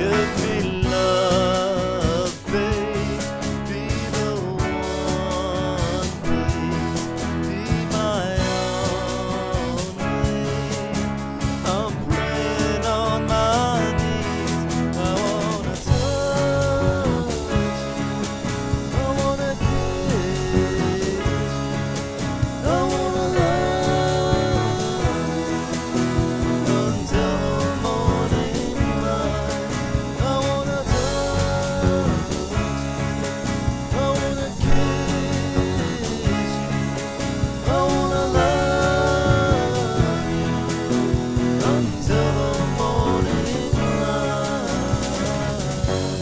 Give me love, babe. Be the one, babe. Be my only. I'm praying on my knees. I wanna touch you. I wanna kiss you. I wanna love you until the morning light. I wanna touch you. I wanna kiss you. I wanna love you until the morning light.